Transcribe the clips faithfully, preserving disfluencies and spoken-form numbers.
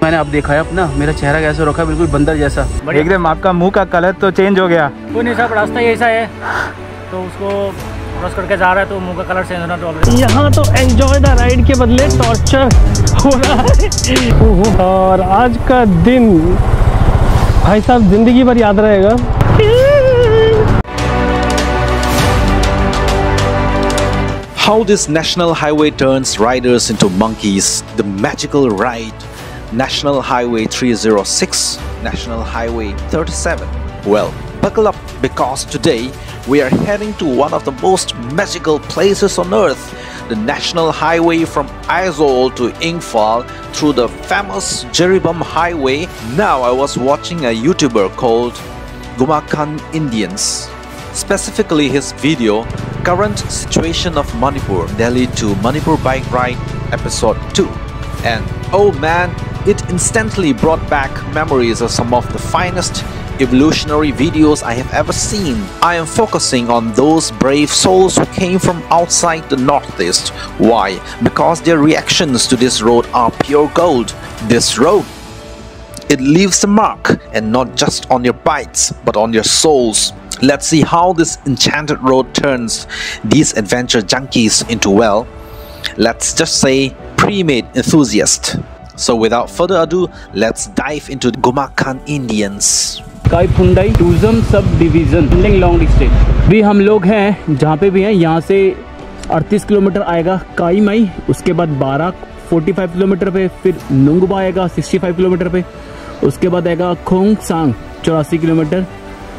मैंने अब देखा है अपना, मेरा चेहरा कैसे रखा है, बिल्कुल बंदर जैसा एकदम। आपका मुंह का कलर तो चेंज हो गया। कोई नहीं साहब, रास्ता ही ऐसा है तो उसको क्रॉस करके जा रहा है तो मुंह का कलर चेंज होना तो ऑलरेडी। यहाँ तो एंजॉय द राइड के बदले टॉर्चर हो रहा है। और आज का दिन भाई साहब जिंदगी भर याद रहेगा। How this national highway turns riders into monkeys. The magical ride, National Highway three oh six, National Highway thirty-seven. Well, buckle up because today we are heading to one of the most magical places on earth, the National Highway from Aizawl to Imphal through the famous Jeribam Highway. Now I was watching a YouTuber called Gumakan Indians. Specifically his video, Current Situation of Manipur, Delhi to Manipur Bike Ride Episode two. And oh man, it instantly brought back memories of some of the finest evolutionary videos I have ever seen. I am focusing on those brave souls who came from outside the Northeast. Why? Because their reactions to this road are pure gold. This road, it leaves a mark, and not just on your bikes, but on your souls. Let's see how this enchanted road turns these adventure junkies into, well, let's just say pre-made enthusiasts. So without further ado, let's dive into the Gumakan Indians. काई फुंडाई tourism sub division long distance भी हम लोग हैं जहाँ पे भी हैं। यहाँ से अड़तीस किलोमीटर आएगा काई माई, उसके बाद बारह पैंतालीस किलोमीटर पे, फिर नुंगबा आएगा पैंसठ किलोमीटर पे, उसके बाद आएगा खोंगसांग चौरासी किलोमीटर,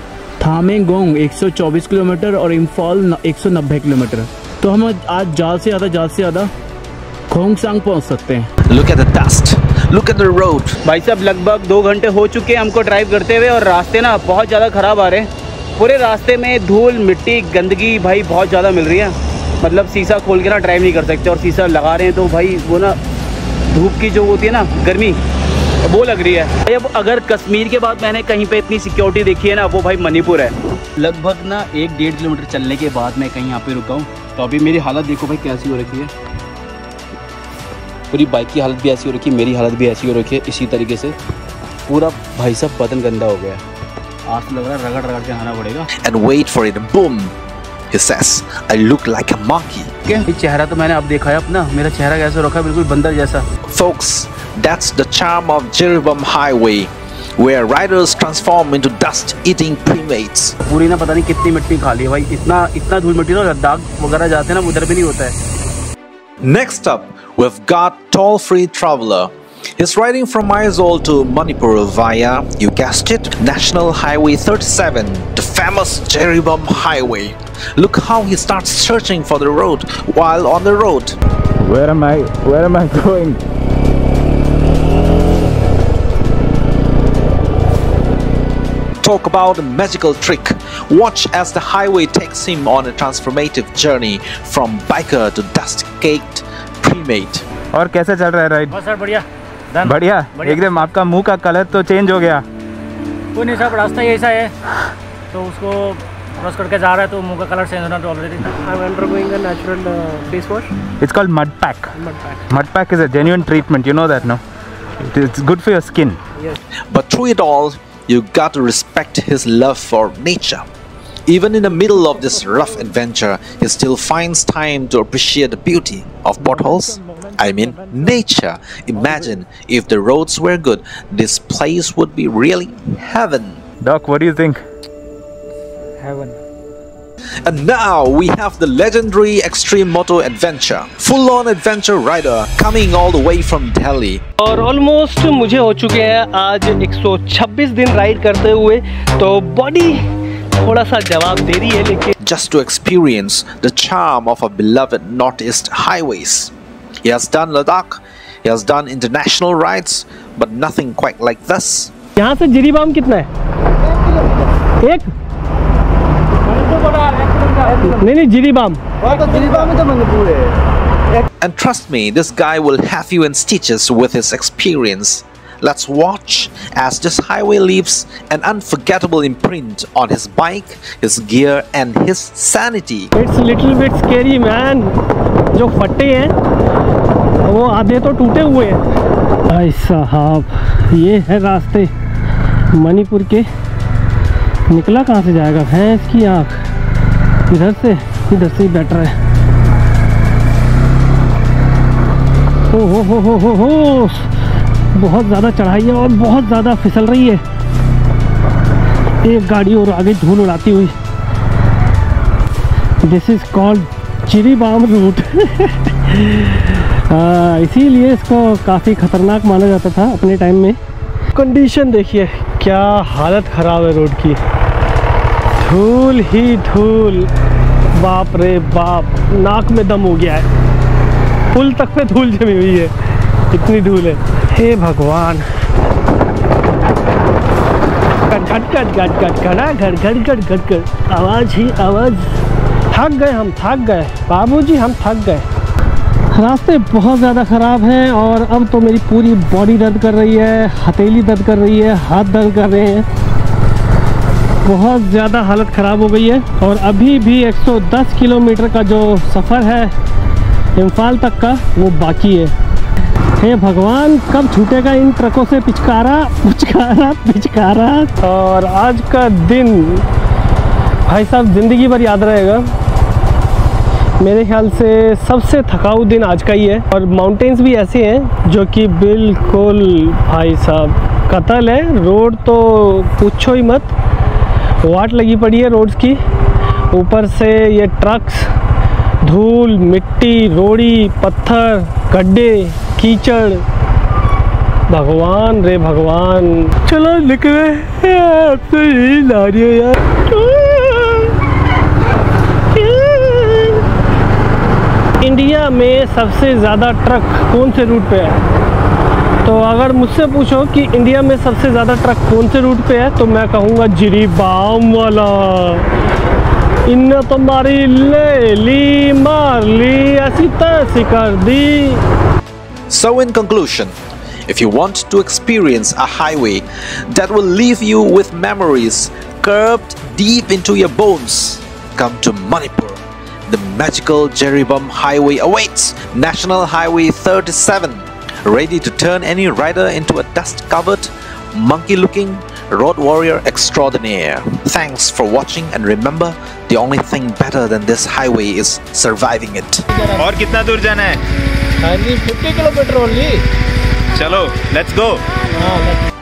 थामेंगोंग एक सौ चौबीस किलोमीटर और इम्फाल एक सौ नब्बे किलोमीटर। तो हम आज ज़्यादा से ज़्यादा ज़्यादा से ज़्यादा खोंगसांग पहुंच सकते हैं। Look at the dust, look at the road. भाई साहब लगभग दो घंटे हो चुके हैं हमको ड्राइव करते हुए और रास्ते ना बहुत ज़्यादा ख़राब आ रहे हैं। पूरे रास्ते में धूल मिट्टी गंदगी भाई बहुत ज़्यादा मिल रही है। मतलब शीशा खोल के ना ड्राइव नहीं कर सकते, और शीशा लगा रहे हैं तो भाई वो ना धूप की जो होती है ना गर्मी वो लग रही है। अब अगर कश्मीर के बाद मैंने कहीं पे इतनी सिक्योरिटी देखी है ना, वो भाई मणिपुर है। लगभग ना एक डेढ़ किलोमीटर चलने के बाद मैं कहीं यहाँ पे रुका हूँ, तो अभी मेरी हालत देखो भाई कैसी हो रखी है। पूरी बाइक की हालत भी ऐसी हो रखी है, मेरी हालत भी ऐसी हो रखी है, इसी तरीके से पूरा भाई साहब बदन गंदा हो गया। आज लग रहा है रगड़ रगड़ के आना पड़ेगा। And wait for it, boom! He says, I look like a monkey. क्या चेहरा तो मैंने अब देखा है अपना, मेरा चेहरा कैसे रखा है, बिल्कुल बंदर जैसा। Folks, that's the charm of Jeribam Highway, where riders transform into dust-eating primates. पूरी ना पता नहीं कितनी मिट्टी खा ली है भाई, इतना इतना धूल मिट्टी ना लद्दाख वगैरह जाते हैं ना उधर भी नहीं होता है। Next up, we've got toll-free traveler. He's riding from Aizawl to Manipur via, you guessed it, National Highway thirty-seven, the famous Jeribam Highway. Look how he starts searching for the road while on the road. Where am I? Where am I going? Talk about a magical trick. Watch as the highway takes him on a transformative journey from biker to dust-caked primate. और कैसे चल रहा है ride? बस sir बढ़िया बढ़िया एकदम। आपका मुंह का कलर तो चेंज हो गया। कोई नहीं साहब, रास्ता ही ऐसा है तो उसको क्रॉस करके जा रहा है तो मुंह का कलर चेंज होना तो already. I'm undergoing a natural uh, face wash. It's called mud pack. Mud pack. Mud pack is a genuine treatment. You know that, no? It's good for your skin. Yes. But through it all, you got to respect his love for nature. Even in the middle of this rough adventure, he still finds time to appreciate the beauty of potholes. I mean, nature. Imagine if the roads were good, this place would be really heaven. Doc, what do you think? Heaven. And now we have the legendary Extreme Moto Adventure, full-on adventure rider coming all the way from Delhi. और almost मुझे हो चुके हैं आज एक सौ छब्बीस दिन राइड करते हुए, तो बॉडी थोड़ा सा जवाब दे रही है लेकिन just to experience the charm of our beloved Northeast highways. He has done Ladakh, he has done international rides, but nothing quite like this. यहाँ से जिरीबाम कितना है? एक नहीं नहीं जिरीबाम जिरीबाम में तो मणिपुर है। And trust me, this guy will have you in stitches with his experience. Let's watch as this highway leaves an unforgettable imprint on his bike, his gear and his sanity. It's little bit scary man. जो फट्टे हैं वो आधे तो टूटे हुए हैं। भाई साहब ये है रास्ते मणिपुर के। निकला कहाँ से जाएगा भैंस की आँख। इधर से इधर से ही बेटर है। ओ हो हो हो हो हो बहुत ज़्यादा चढ़ाई है और बहुत ज़्यादा फिसल रही है। एक गाड़ी और आगे धूल उड़ाती हुई। This is called Jiribam route. इसीलिए इसको काफ़ी ख़तरनाक माना जाता था अपने टाइम में। कंडीशन देखिए क्या हालत ख़राब है रोड की। धूल ही धूल, बाप रे बाप, नाक में दम हो गया है। पुल तक पे धूल जमी हुई है, इतनी धूल है। हे भगवान। गट गट गट गट गट गड़ा गट गट गट गट गट, आवाज़ ही आवाज़। थक गए हम, थक गए बाबूजी, हम थक गए। रास्ते बहुत ज़्यादा ख़राब हैं और अब तो मेरी पूरी बॉडी दर्द कर रही है, हथेली दर्द कर रही है, हाथ दर्द कर रहे हैं। बहुत ज़्यादा हालत ख़राब हो गई है और अभी भी एक सौ दस किलोमीटर का जो सफ़र है इम्फाल तक का वो बाकी है। हे भगवान, कब छूटेगा इन ट्रकों से पिचकारा पिचकारा पिचकारा। और आज का दिन भाई साहब ज़िंदगी भर याद रहेगा। मेरे ख्याल से सबसे थकाऊ दिन आज का ही है। और माउंटेन्स भी ऐसे हैं जो कि बिल्कुल भाई साहब कत्ल है। रोड तो पूछो ही मत, वाट लगी पड़ी है रोड्स की। ऊपर से ये ट्रक्स, धूल, मिट्टी, रोड़ी, पत्थर, गड्ढे, कीचड़, भगवान रे भगवान। चलो निकले, अब तो यही ला रही है यार। इंडिया में सबसे ज़्यादा ट्रक कौन से रूट पे है? तो अगर मुझसे पूछो कि इंडिया में सबसे ज़्यादा ट्रक कौन से रूट पे है तो मैं कहूँगा जिरीबाम वाला। इन्ने तो मारी ले ली, मार ली, ऐसी तैसी कर दी। So in conclusion, if you want to experience a highway that will leave you with memories carved deep into your bones, come to Manipur. The magical Jeribam Highway awaits. National Highway thirty-seven, ready to turn any rider into a dust-covered, monkey-looking road warrior extraordinaire. Thanks for watching and remember, the only thing better than this highway is surviving it. और कितना दूर जाना है? हाँ जी, fifty kilometre only. चलो, let's go. हाँ,